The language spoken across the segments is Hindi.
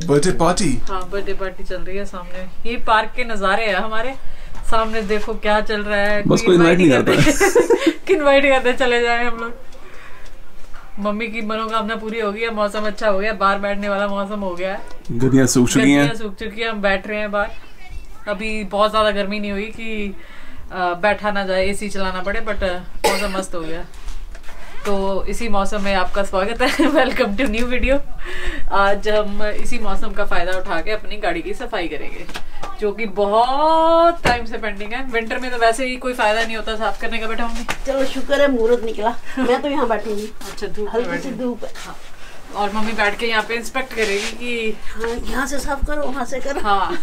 Birthday party. हाँ, बर्थडे पार्टी चल रही है सामने। ये पार्क के नज़ारे हैं हमारे सामने, देखो क्या चल रहा है। बस कोई इनवाइट नहीं करता कि इनवाइट करते चले जाए हम लोग। मम्मी की मनोकामना पूरी हो गई है, मौसम अच्छा हो गया, बाहर बैठने वाला मौसम हो गया है। गर्मियाँ सूख चुकी हैं, हम बैठ रहे हैं बाहर। अभी बहुत ज्यादा गर्मी नहीं हुई कि बैठा ना जाए, एसी चलाना पड़े, बट मौसम मस्त हो गया। तो इसी मौसम में आपका स्वागत है। Welcome to new video. आज हम इसी मौसम का फायदा उठा के अपनी गाड़ी की सफाई करेंगे, जो कि बहुत टाइम से पेंडिंग है। विंटर में तो वैसे ही कोई फायदा नहीं होता साफ करने का। बेटा मम्मी, चलो शुक्र है मुहूर्त निकला। मैं तो यहाँ बैठूंगी। अच्छा, धूप हल्की सी धूप है। हाँ। और मम्मी बैठ के यहाँ पे इंस्पेक्ट करेगी कि हाँ, यहाँ से साफ करो, वहाँ से करो। हाँ।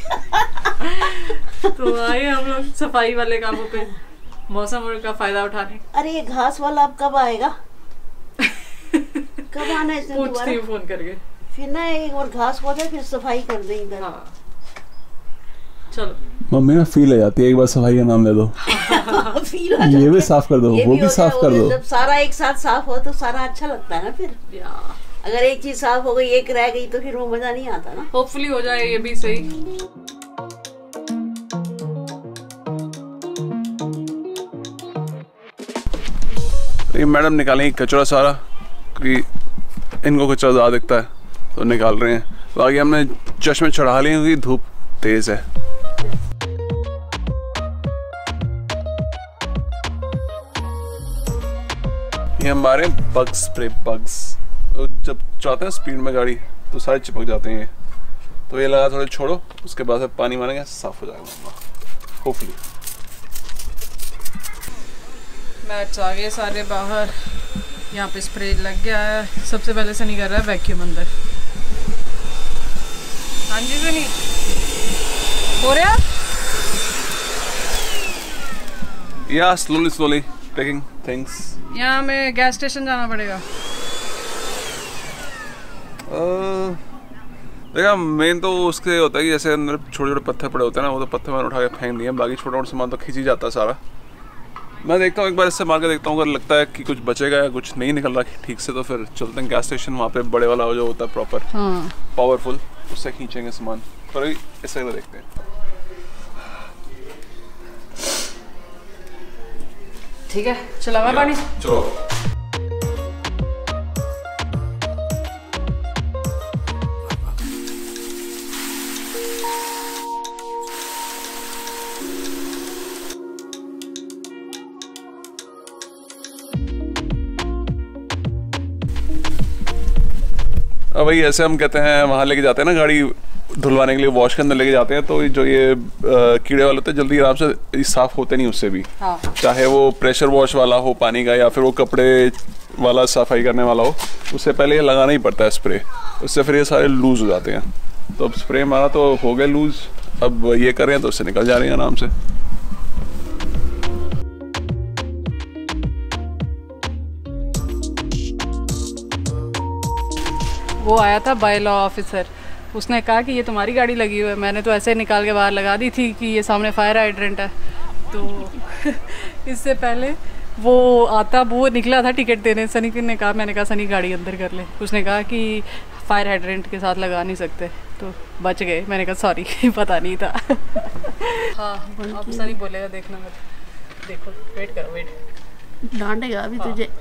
तो आइए हम लोग सफाई वाले कामों पे मौसम का फायदा उठाने। अरे ये घास वाला अब कब आएगा? कब आना है? पूछती हूँ फोन करके। फिर ना एक और घास हो जाए, फिर सफाई कर दे इधर। हाँ। चलो मम्मी ना फील आ जाती है, एक बार सफाई का नाम ले दो। ये भी साफ कर दो, वो भी साफ कर दो। जब सारा एक साथ साफ हो तो सारा अच्छा लगता है ना। फिर अगर एक चीज साफ हो गई, एक रह गई, तो फिर वो मजा नहीं आता ना। होपफुली हो जाए ये भी सही। ये मैडम निकालेंगे कचरा सारा, क्योंकि इनको कचरा ज़्यादा दिखता है तो निकाल रहे हैं। बाकी हमने चश्मे चढ़ा लिए क्योंकि धूप तेज है। ये हमारे बग स्प्रे बग्स, तो जब चलाते हैं स्पीड में गाड़ी तो सारे चिपक जाते हैं। तो ये लगा थोड़े छोड़ो, उसके बाद से पानी मारेंगे, साफ हो जाएगा होपफुली। मैट्स आ गए सारे बाहर, यहाँ पे स्प्रे लग गया है। सबसे पहले सनी कर रहा है वैक्यूम अंदर। हाँ जी सनी, हो रहा? या स्लोली स्लोली टेकिंग थिंग्स। यहाँ हमें गैस स्टेशन जाना पड़ेगा। देखा, मेन तो उसके होता है कि जैसे अंदर छोटे छोटे पत्थर पड़े होते हैं ना, वो तो पत्थर मैंने उठा के फेंक दिए। बाकी छोटा मोटा सामान तो खींच ही जाता है सारा। मैं देखता हूँ, एक बार इससे मार के देखता हूँ, अगर लगता है कि कुछ बचेगा या कुछ नहीं निकल रहा ठीक से, तो फिर चलते हैं गैस स्टेशन। वहाँ पे बड़े वाला जो होता है प्रॉपर पावरफुल, उससे खींचेंगे सामान। पर इससे देखते हैं। ठीक है, चलावा पानी। चलो। अब वही ऐसे हम कहते हैं, वहाँ लेके जाते हैं ना गाड़ी धुलवाने के लिए, वॉश के अंदर लेके जाते हैं, तो जो ये कीड़े वाले होते हैं जल्दी आराम से साफ होते नहीं उससे भी। हाँ। चाहे वो प्रेशर वॉश वाला हो पानी का, या फिर वो कपड़े वाला सफाई करने वाला हो, उससे पहले ये लगाना ही पड़ता है स्प्रे। उससे फिर ये सारे लूज हो जाते हैं। तो अब स्प्रे हमारा तो हो गया लूज, अब ये कर रहे हैं तो उससे निकल जा रही है आराम से। वो आया था बाय लॉ ऑफिसर, उसने कहा कि ये तुम्हारी गाड़ी लगी हुई है। मैंने तो ऐसे निकाल के बाहर लगा दी थी कि ये सामने फायर हाइड्रेंट है। तो इससे पहले वो आता, वो निकला था टिकट देने। सनी ने कहा, मैंने कहा सनी गाड़ी अंदर कर ले। उसने कहा कि फायर हाइड्रेंट के साथ लगा नहीं सकते, तो बच गए। मैंने कहा सॉरी, पता नहीं था। हाँ, अब सनी बोलेगा देखना मत। देखो, वेट करो, वेट। डांटेगा अभी तुझे।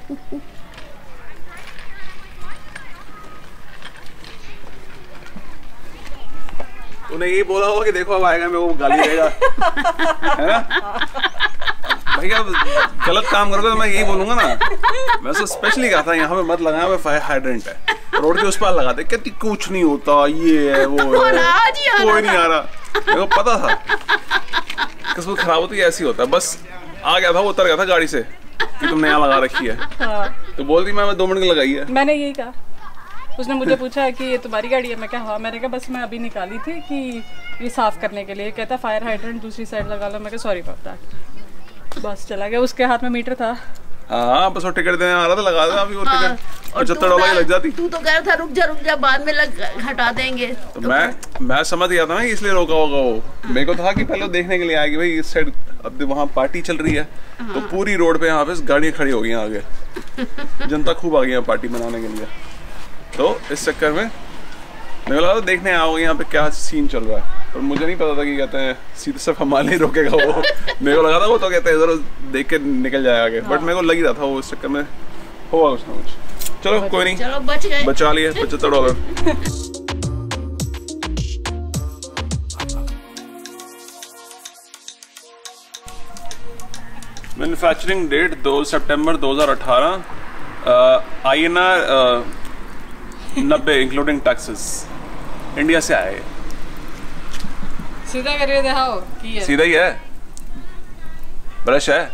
तूने यही बोला होगा कि देखो अब आएगा, मेरे को गाली देगा, है ना? भैया गलत काम करोगे तो मैं यही बोलूंगा ना। मैं तो स्पेशली कहा था यहाँ पे मत लगाया, फायर हाइड्रेंट है, रोड के उस पार लगा दे। कहती कुछ नहीं होता, ये है वो है, कोई नहीं आ रहा। मेरे को पता था किस्मत खराब होती है, ऐसी होता है। बस आ गया था, वो उतर गया था गाड़ी से कि तुम नया लगा रखी है। तो बोलती मैं 2 मिनट की लगाई है। मैंने यही कहा। उसने मुझे पूछा कि ये तुम्हारी गाड़ी है, मैं क्या? हाँ। मैंने कहा बस मैं अभी निकाली थी कि ये साफ करने के लिए। कहता फायर हाइड्रेंट दूसरी साइड लगा लो। मैं कहा सॉरी फॉर दैट। बस चला गया। उसके हाथ में मीटर था। हाँ, बस वो टिकट देने आ रहा था, लगा था अभी वो टिकट, और $75 लग जाती। तू तो कह रहा था रुक जा बाद में हटा देंगे। तो मैं समझ गया था ना, इसलिए रोका होगा वो। मेरे को था कि पहले देखने के लिए आएगी भाई इस साइड, अब वहाँ पार्टी चल रही है। तो पूरी रोड पे यहाँ पे गाड़ियाँ खड़ी हो गई आगे। जनता खूब आ गई है पार्टी मनाने के लिए। तो इस चक्कर में मेरे को लगा देखने आओगे यहाँ पे क्या सीन चल रहा है, पर मुझे नहीं पता था कि कहते हैं सीधे सिर्फ हमारे ही रोकेगा वो। मेरे को लगा था वो तो कहते हैं इधर देख के निकल जाए आगे, बट मेरे को लग ही रहा था वो इस चक्कर में होगा कुछ ना कुछ। चलो कोई नहीं, चलो बच गए, बचा लिए $75। मैन्युफैक्चरिंग डेट 2 सितंबर 2018, INR 90 इंक्लूडिंग टैक्सेस। इंडिया से आए। सीधा करके दिखाओ की है। सीधा ही है, ब्रश है।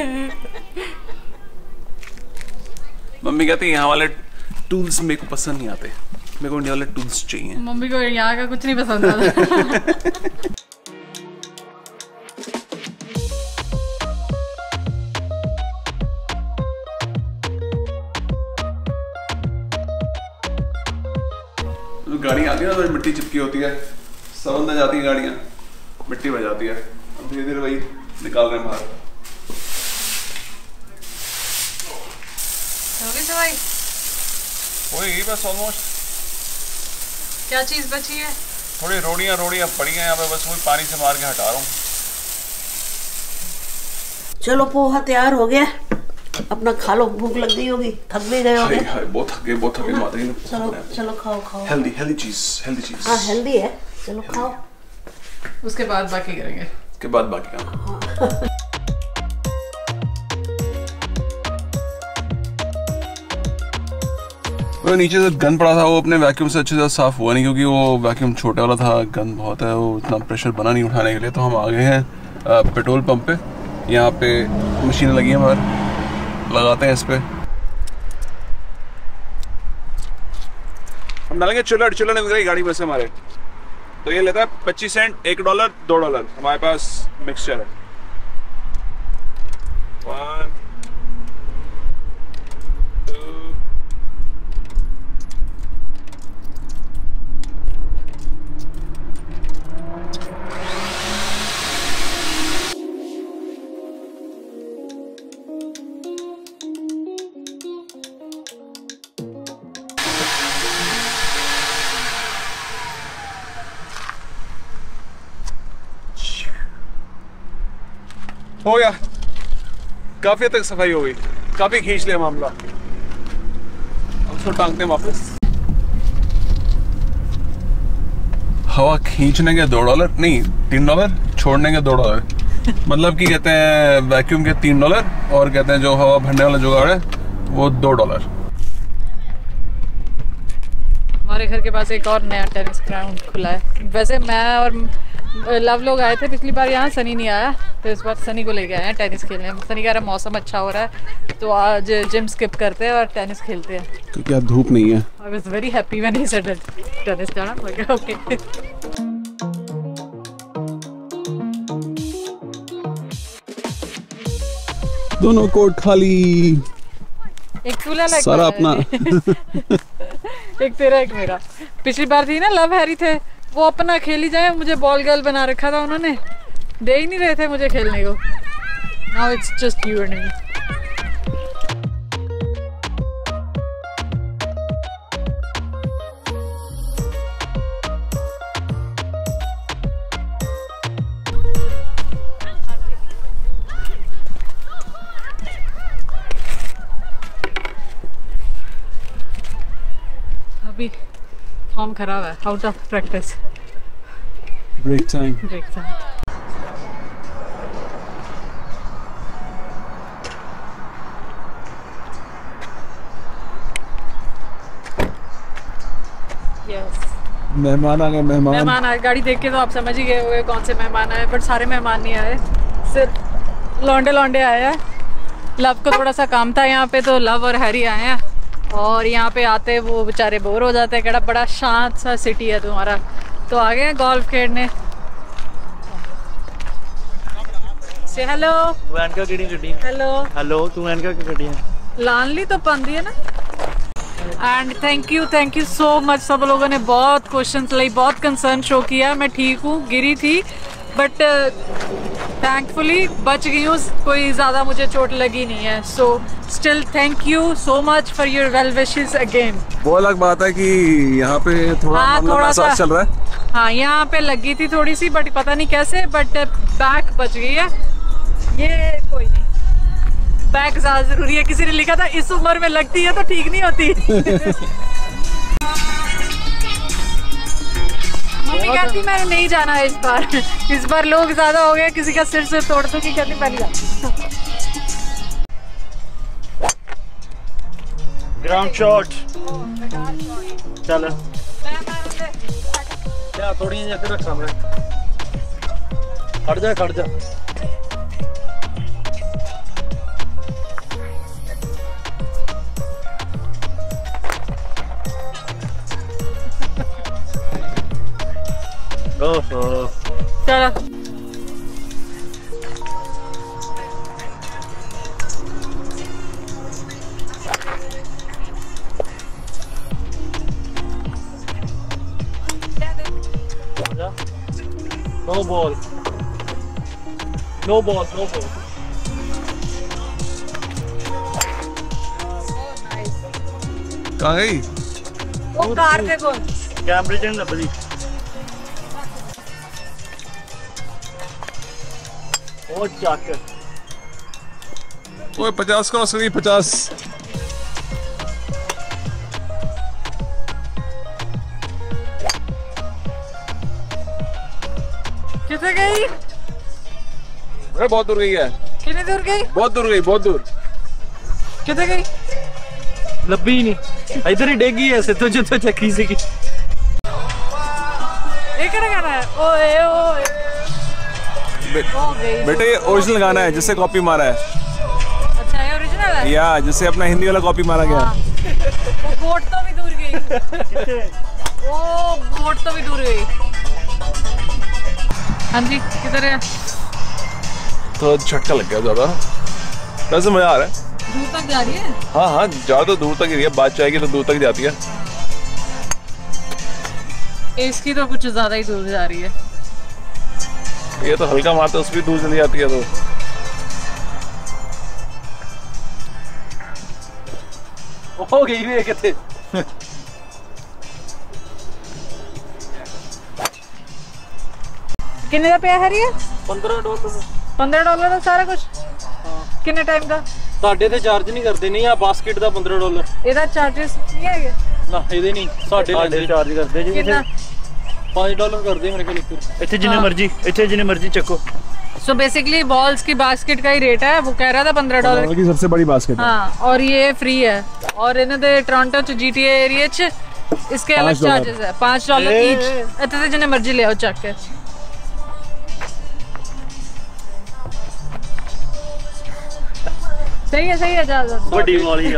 मम्मी कहती है यहाँ वाले टूल्स मेरे को पसंद नहीं आते, मेरे को इंडिया वाले टूल्स चाहिए। मम्मी को यहाँ का कुछ नहीं पसंद आता। गाड़ी आती है ना तो मिट्टी चिपकी होती है, सब अंदर जाती है गाड़ियाँ, मिट्टी बह जाती है। अब धीरे धीरे वही निकाल रहे हैं बाहर। होगी सवाई? वही बस ऑलमोस्ट। क्या चीज बची है? थोड़ी रोड़ियाँ पड़ी हैं यहाँ पे, बस वही पानी से मार के हटा रहा हूँ। चलो पोहा तैयार हो गया, अपना खा लो, भूख लग गई होगी, थक भी गए होगे। बहुत थके माता जी। चलो चलो खाओ। हेल्दी चीज। हाँ हेल्दी है, चलो खाओ। उसके बाद बाकी करेंगे। उसके बाद बाकी काम। वो नीचे से गंद पड़ा था, वो अपने वैक्यूम से अच्छे से साफ हुआ नहीं, क्योंकि वो वैक्यूम छोटे वाला था, गंद बहुत है, वो इतना प्रेशर बना नहीं उठाने के लिए। तो हम आ गए हैं पेट्रोल पंप पे। यहाँ पे मशीनें लगी हैं बाहर, लगाते हैं इस पे। हम डालेंगे चिल्लर निकल गई गाड़ी में से हमारे। तो ये लेता है 25 सेंट, $1, $2। हमारे पास मिक्सचर है। 1 2 हो गया, काफी हद तक सफाई हो गई, काफी खींच लिया मामला। अब उसको टांगते हैं वापस। हवा खींचने के $2 नहीं $3, छोड़ने के $2। मतलब कि कहते हैं वैक्यूम के $3 और कहते हैं जो हवा भरने वाला जुगाड़ है वो $2। हमारे घर के पास एक और नया टेनिस ग्राउंड खुला है। वैसे मैं और लव लोग आए थे पिछली बार यहाँ, सनी नहीं आया, तो इस बार सनी को लेके आए हैं टेनिस खेलने। सनी कह रहा मौसम अच्छा हो रहा है तो आज जिम स्किप करते हैं और टेनिस खेलते हैं, क्योंकि आज धूप नहीं है। I was very happy when he said tennis जाना। ओके दोनों कोर्ट खाली, एक तूला लग सारा अपना। एक तेरा एक मेरा। पिछली बार थी ना लव हैरी थे, वो अपना खेल ही जाए, मुझे बॉल गर्ल बना रखा था उन्होंने, दे ही नहीं रहे थे मुझे खेलने को। Now it's just you and me. अभी फॉर्म खराब है, out of practice. Break time. मेहमान आ गए। मेहमान आए, गाड़ी देख के तो आप समझ ही गए होंगे कौन से मेहमान आए, बट सारे मेहमान नहीं आए, सिर्फ लौंडे आए हैं। लव को थोड़ा सा काम था यहाँ पे, तो लव और हैरी आए हैं। और यहाँ पे आते वो बेचारे बोर हो जाते हैं, केड़ा बड़ा शांत सा सिटी है तुम्हारा, तो आ गए गोल्फ खेलने। से हेलो एनका केड़ी गड्डी हेलो तू एनका की गड्डी है लान ली तो पांदी है ना। And thank you so much. सब लोगों ने बहुत क्वेश्चंस लाई, बहुत कंसर्न शो किया। मैं ठीक हूँ, गिरी थी बट थैंकफुली बच गई हूँ, कोई ज़्यादा मुझे चोट लगी नहीं है। So still thank you so much for your well wishes again. वो अलग बात है कि यहाँ पे थोड़ा सा चल रहा है। हाँ, यहाँ पे लगी थी थोड़ी सी, बट पता नहीं कैसे, बट बैक बच गई है। ये कोई नहीं, बैक ज़्यादा ज़रूरी है। किसी ने लिखा था इस उम्र में लगती है तो ठीक नहीं होती। मम्मी कहती मैंने नहीं जाना है इस बार लोग ज्यादा हो गए, किसी का सिर तोड़ दूंगी, कहती पहली बार। ग्राउंड शॉट चलो क्या थोड़ी जैसे रख सामने खड़ जा चलो नो बॉल कहाँ गई? वो कार देखो, कैम्ब्रिज एंड लबली। ओ चाकर ओए 50 क्रॉस करी 50। कितने गई? अरे बहुत दूर गई है। कितनी दूर गई? बहुत दूर। कितने गई? लब्बी ही नहीं, इधर ही डेगी है ऐसे तो जो तो चक्की से की। ये क्या गाना है? ओए बेटे ये ओरिजिनल गाना है जिससे कॉपी मारा है। अच्छा, ये ओरिजिनल है? या जिससे अपना हिंदी वाला कॉपी मारा गया। वो बोट तो भी दूर गई। ओ बोट तो भी दूर गई। हाँ जी, किधर है? तो झटका लग गया ज्यादा, वैसे मजा आ रहा है। दूर तक जा रही है? हाँ जा तो दूर तक ही रही है, बात जाएगी तो दूर तक जाती है। इसकी तो कुछ ज्यादा ही दूर जा रही है। ये तो हल्का मारता है, उसकी दूर चली जाती है। तो हो गई भी कहते। कितने का पिया है ये? $15। $15 ਦਾ ਸਾਰਾ ਕੁਝ? ਕਿੰਨੇ ਟਾਈਮ ਦਾ? ਸਾਡੇ ਤੇ ਚਾਰਜ ਨਹੀਂ ਕਰਦੇ, ਨਹੀਂ ਆ ਬਾਸਕਟ ਦਾ $15। ਇਹਦਾ ਚਾਰजेस ਨਹੀਂ ਹੈਗੇ? ਨਾ ਇਹਦੇ ਨਹੀਂ, ਸਾਡੇ ਚਾਰਜ ਕਰਦੇ ਜੀ। ਕਿੰਨਾ? $5 ਕਰਦੇ ਮੇਰੇ ਕੋਲ। ਇੱਥੇ ਜਿੰਨੇ ਮਰਜ਼ੀ ਚੱਕੋ। सो बेसिकली बॉल्स की बास्केट का ही रेट है। वो कह रहा था $15 की सबसे बड़ी बास्केट। हाँ, और ये फ्री है। और इन्होंने टोरंटो च GTA एरिया च इसके अलग चार्जेस है, $5 ईच। इतने जिन्हें मर्जी ले आओ चक के। सही है जा बड़ी वाली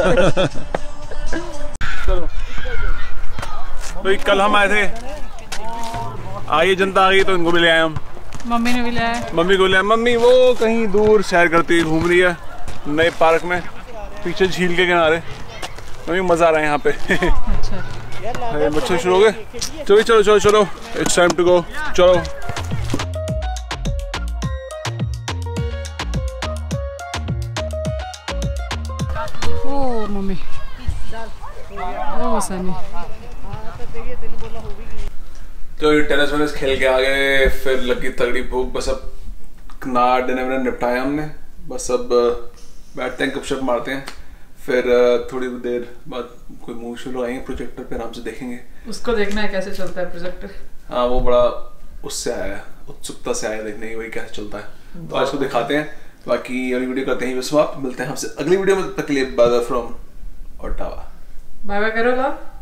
चलो तो कल हम आए थे, आइए जनता आ गई तो इनको भी ले आए हम। मम्मी ने भी ले आया। मम्मी को ले आए। मम्मी वो कहीं दूर सैर करती घूम रही है नए पार्क में, पीछे झील के किनारे। मम्मी मजा आ रहा है यहाँ पे। अच्छा बच्चे शुरू हो गए। चलो इट्स टाइम टू गो। चलो ओ मम्मी ओ सनी। तो टेनिस वेनिस खेल के आ गए, फिर लगी तगड़ी भूख। बस अब ना डिनर निपटाया हमने, बस अब बैठते हैं, गपशप मारते हैं। फिर थोड़ी देर बाद कोई मूवी शुरू आएंगे, प्रोजेक्टर पे आराम से देखेंगे। उसको देखना है कैसे चलता है प्रोजेक्टर। हाँ वो बड़ा उससे आया है, उत्सुकता से आया देखने की वही कैसे चलता है। तो आज को दिखाते हैं। बाकी अगली वीडियो करते हैं बस। आप मिलते हैं आपसे अगली वीडियो में, तक के लिए bye from Ottawa. Bye bye करो लव।